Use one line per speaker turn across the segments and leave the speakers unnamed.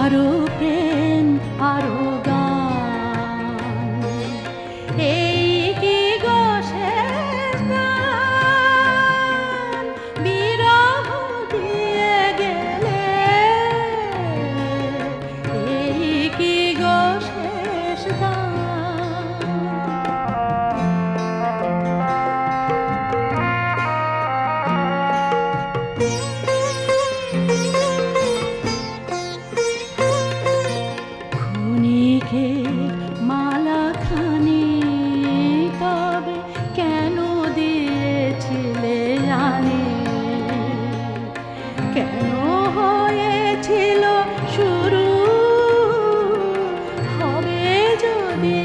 আরো প্রেম আরো গান, এই কি গো শেষ দান, বিরহ দিয়ে গেলে, এই কি গো শেষ দান। মালা খানি তবে কেন দিয়েছিলে জানি, কেন হয়েছিল শুরু, হবে যদি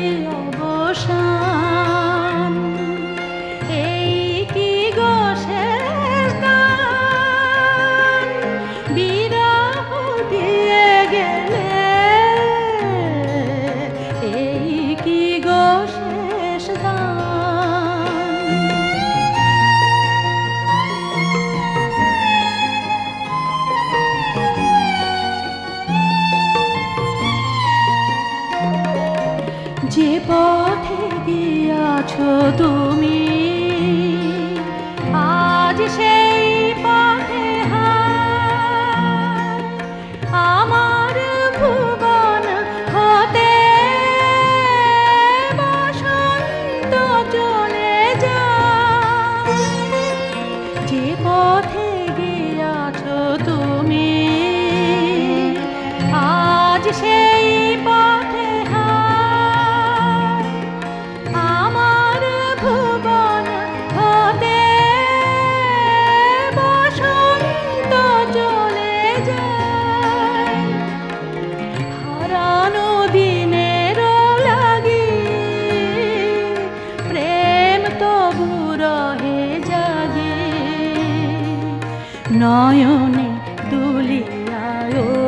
অবসান, এই কি গো শেষ দান, বিরহ দিয়ে গেলে, যে পথে গিয়াছো তুমি আজ সেই পথে হায়, আমার ভুবন হতে বসন্ত চলে যায়, যে পথে গিয়াছো তুমি আজ সেই পথে নয়নে দুলিয়ায়